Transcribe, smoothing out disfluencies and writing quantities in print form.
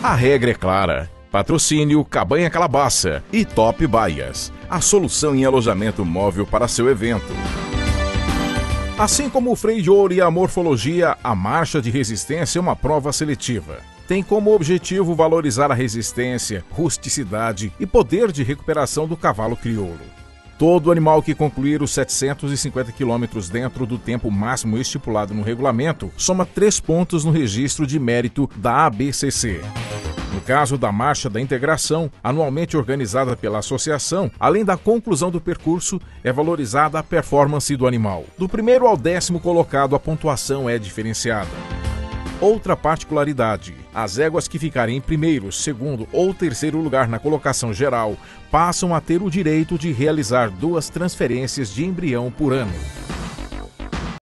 A regra é clara. Patrocínio Cabanha Calabaça e Top Baias, a solução em alojamento móvel para seu evento. Assim como o freio de ouro e a morfologia, a marcha de resistência é uma prova seletiva. Tem como objetivo valorizar a resistência, rusticidade e poder de recuperação do cavalo crioulo. Todo animal que concluir os 750 km dentro do tempo máximo estipulado no regulamento soma 3 pontos no registro de mérito da ABCC. No caso da Marcha da Integração, anualmente organizada pela associação, além da conclusão do percurso, é valorizada a performance do animal. Do primeiro ao 10º colocado, a pontuação é diferenciada. Outra particularidade: as éguas que ficarem em primeiro, segundo ou terceiro lugar na colocação geral passam a ter o direito de realizar 2 transferências de embrião por ano.